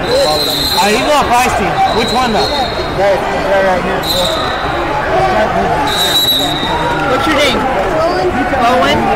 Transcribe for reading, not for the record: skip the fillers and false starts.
He's all feisty. Which one though? That right here. What's your name? Owen.